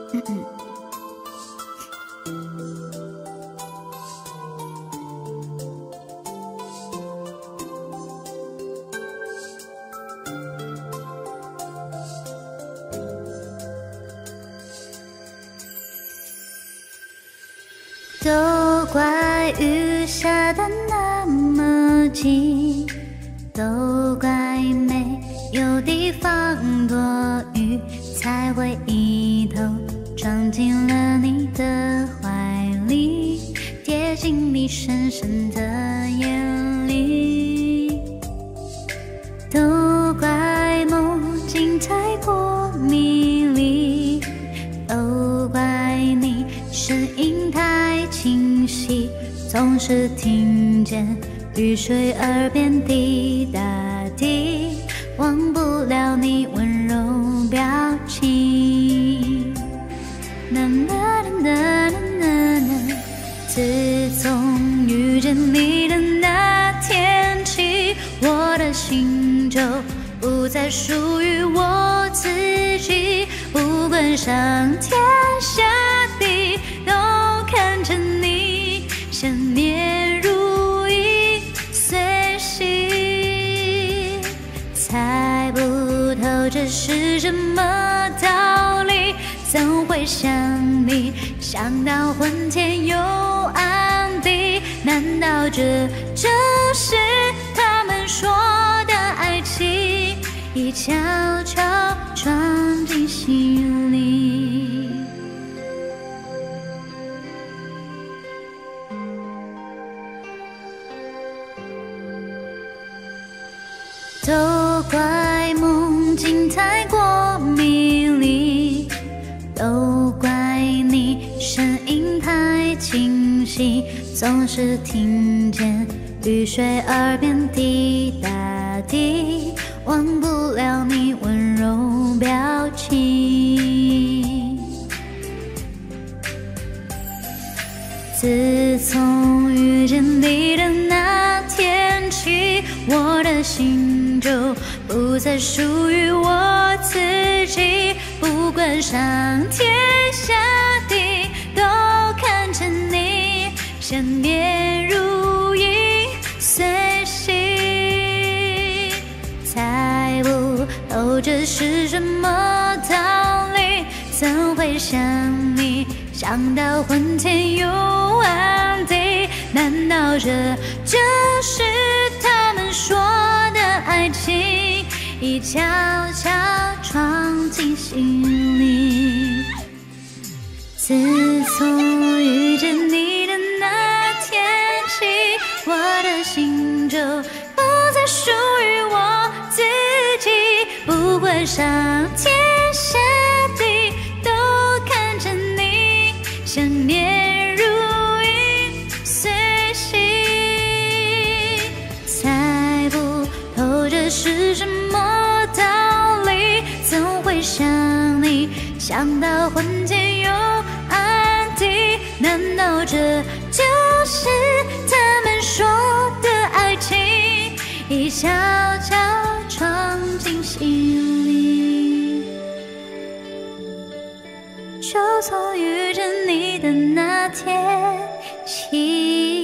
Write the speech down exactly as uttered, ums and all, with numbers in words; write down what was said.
嗯嗯都怪雨下得那么急，都怪没有地方躲雨，才会一头撞进了你的怀里，跌进你深深的眼里。都怪梦境太过迷离，都怪你声音太清晰，总是听见雨水耳边滴答滴，忘不了你温柔表情。啦啦啦啦啦啦，自从遇见你的那天起，我的心就不再属于我自己，不管上天下地，都看着你，想念如影随形。猜不透这是什么道理，怎会想你，想到昏天又暗地？难道这就是他们说的爱情，已悄悄闯进心里？都怪梦境太过迷离，都怪你声音太清晰，总是听见雨水耳边滴答滴，忘不了你温柔表情。自从遇见你的那天起，我的心就不再属于我自己，不管上天下地，都看着你，想念如影随形。猜不透这是什么道理，怎会想你，想到昏天又暗地？难道这就是他们说的爱情，已悄悄闯进心里？自从遇见你的那天起，我的心就不再属于我自己，不管上天下地，都看着你，想念如影随形。猜不透这是什么道理，怎会想你，想到昏天又暗地？难道这就是他们说的爱情，已悄悄闯进心里？就从遇见你的那天起。